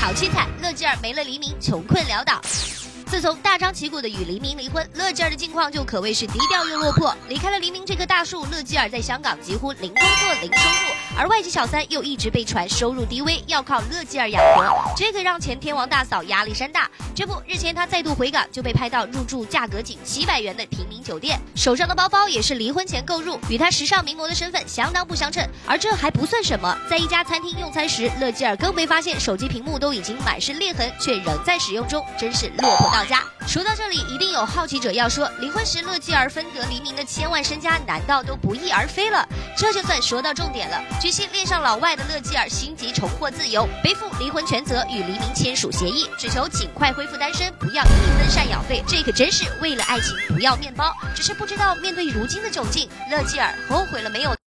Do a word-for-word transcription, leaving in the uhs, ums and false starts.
好凄惨，乐基儿没了黎明，穷困潦倒。自从大张旗鼓的与黎明离婚，乐基儿的境况就可谓是低调又落魄。离开了黎明这棵大树，乐基儿在香港几乎零工作、零收入，而外籍小三又一直被传收入低微，要靠乐基儿养活，这个让前天王大嫂压力山大。这不，日前她再度回港，就被拍到入住价格仅七百元的平民酒店，手上的包包也是离婚前购入，与她时尚名模的身份相当不相称。而这还不算什么，在一家餐厅用餐时，乐基儿更没发现手机屏幕都已经满是裂痕，却仍在使用中，真是落魄到家。说到这里，一定有好奇者要说，离婚时乐基儿分得黎明的千万身家，难道都不翼而飞了？这就算说到重点了。据悉，恋上老外的乐基儿心急重获自由，背负离婚全责，与黎明签署协议，只求尽快恢复单身，不要一分赡养费。这可真是为了爱情不要面包。只是不知道面对如今的窘境，乐基儿后悔了没有？